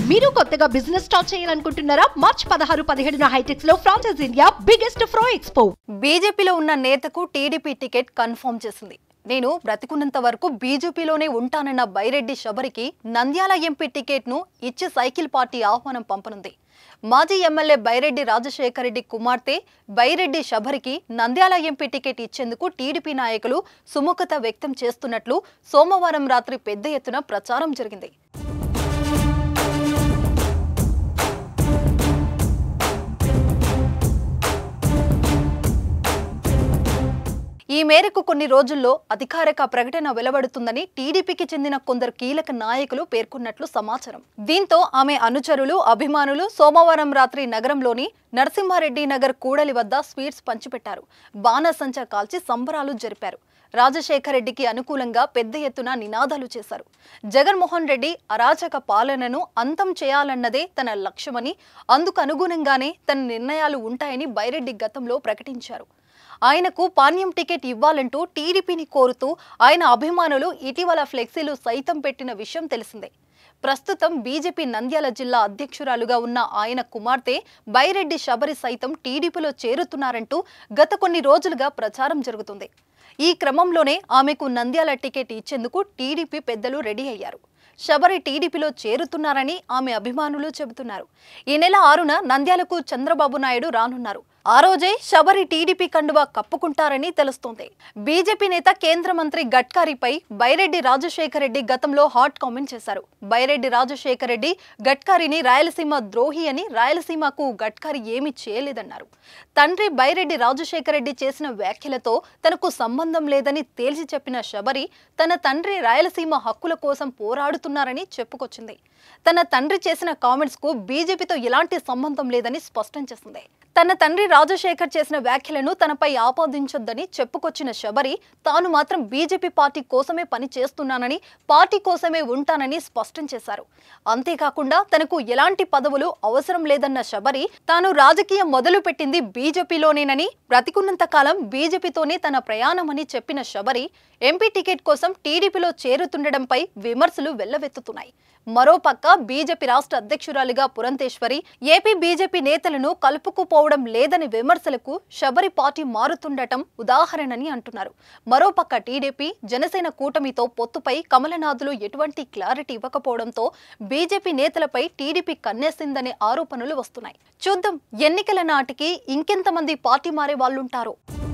మీరు కొత్తగా business start చేయాలనుకుంటున్నారా? మార్చ్ 16-17 హైటెక్స్ లో ఫ్రాన్సెస్ ఇండియా బిగ్గెస్ట్ ఫ్రో ఎక్స్పో. బీజేపీలో ఉన్న నేతకు టీడీపీ టికెట్ కన్ఫర్మ్ చేసింది. నేను బ్రతికున్నంత వరకు బీజేపీలోనే ఉంటానన్న బైరెడ్డి శబరికి నంద్యాల ఎంపీ టికెట్ను ఇచ్చి సైకిల్ పార్టీ ఆహ్వానం పంపనుంది. మాజీ ఎమ్మెల్యే బైరెడ్డి రాజశేఖర రెడ్డి కుమార్తె బైరెడ్డి శబరికి నంద్యాల ఎంపీ టికెట్ ఇచ్చేందుకు టీడీపీ నాయకులు సుముఖత వ్యక్తం చేస్తున్నట్లు సోమవారం రాత్రి పెద్ద ఎత్తున ప్రచారం జరిగింది. ఈ మేరకు కొన్ని రోజుల్లో అధికారిక ప్రకటన వెలువడుతుందని టీడీపీకి చెందిన కొందరు కీలక నాయకులు పేర్కొన్నట్లు సమాచారం. దీంతో ఆమె అనుచరులు, అభిమానులు సోమవారం రాత్రి నగరంలోని నరసింహారెడ్డి నగర్ కూడలి వద్ద స్వీట్స్ పంచిపెట్టారు. బాణసంచా కాల్చి సంబరాలు జరిపారు. రాజశేఖర రెడ్డికి అనుకూలంగా పెద్ద ఎత్తున నినాదాలు చేశారు. జగన్మోహన్ రెడ్డి అరాచక పాలనను అంతం చేయాలన్నదే తన లక్ష్యమని, అందుకు అనుగుణంగానే తన నిర్ణయాలు ఉంటాయని బైరెడ్డి గతంలో ప్రకటించారు. ఆయనకు పాణ్యం టికెట్ ఇవ్వాలంటూ టీడీపీని కోరుతూ ఆయన అభిమానులు ఇటీవల ఫ్లెక్సీలు సైతం పెట్టిన విషయం తెలిసిందే. ప్రస్తుతం బీజేపీ నంద్యాల జిల్లా అధ్యక్షురాలుగా ఉన్న ఆయన కుమార్తె బైరెడ్డి శబరి సైతం టీడీపీలో చేరుతున్నారంటూ గత కొన్ని రోజులుగా ప్రచారం జరుగుతుంది. ఈ క్రమంలోనే ఆమెకు నంద్యాల టికెట్ ఇచ్చేందుకు టీడీపీ పెద్దలు రెడీ అయ్యారు. శబరి టీడీపీలో చేరుతున్నారని ఆమె అభిమానులు చెబుతున్నారు. ఈ నెల 6న నంద్యాలకు చంద్రబాబు నాయుడు రానున్నారు. ఆ రోజే శబరి టీడీపీ కండువా కప్పుకుంటారని తెలుస్తోంది. బీజేపీ నేత కేంద్ర మంత్రి గడ్కరీపై బైరెడ్డి రాజశేఖర రెడ్డి గతంలో హాట్ కామెంట్ చేశారు. బైరెడ్డి రాజశేఖర రెడ్డి గడ్కరీని రాయలసీమ ద్రోహి అని, రాయలసీమకు గడ్కరీ ఏమీ చేయలేదన్నారు. తండ్రి బైరెడ్డి రాజశేఖర రెడ్డి చేసిన వ్యాఖ్యలతో తనకు సంబంధం లేదని తేల్చి చెప్పిన శబరి తన తండ్రి రాయలసీమ హక్కుల కోసం పోరాడుతున్నారని చెప్పుకొచ్చింది. తన తండ్రి చేసిన కామెంట్స్ కు బీజేపీతో ఎలాంటి సంబంధం లేదని స్పష్టం చేసింది. తన తండ్రి రాజశేఖర్ చేసిన వ్యాఖ్యలను తనపై ఆపాదించొద్దని చెప్పుకొచ్చిన శబరి తాను మాత్రం బీజేపీ పార్టీ కోసమే పని చేస్తున్నానని, పార్టీ కోసమే ఉంటానని స్పష్టం చేశారు. అంతేకాకుండా తనకు ఎలాంటి పదవులు అవసరం లేదన్న శబరి తాను రాజకీయం మొదలుపెట్టింది బీజేపీలోనేనని, బ్రతికున్నంత కాలం బీజేపీతోనే తన ప్రయాణమని చెప్పిన శబరి ఎంపీ టికెట్ కోసం టీడీపీలో చేరుతుండడంపై విమర్శలు వెల్లవెత్తుతున్నాయి. మరోపక్క బీజేపీ రాష్ట్ర అధ్యక్షురాలిగా పురంధేశ్వరి ఏపీ బీజేపీ నేతలను కలుపుకుపోవడం లేదని విమర్శలకు శబరి పార్టీ మారుతుండటం ఉదాహరణని అంటున్నారు. మరోపక్క టీడీపీ జనసేన కూటమితో పొత్తుపై కమలనాథులు ఎటువంటి క్లారిటీ ఇవ్వకపోవడంతో బీజేపీ నేతలపై టీడీపీ కన్నేసిందనే ఆరోపణలు వస్తున్నాయి. చూద్దాం ఎన్నికల నాటికి ఇంకెంతమంది పార్టీ మారే వాళ్ళుంటారో.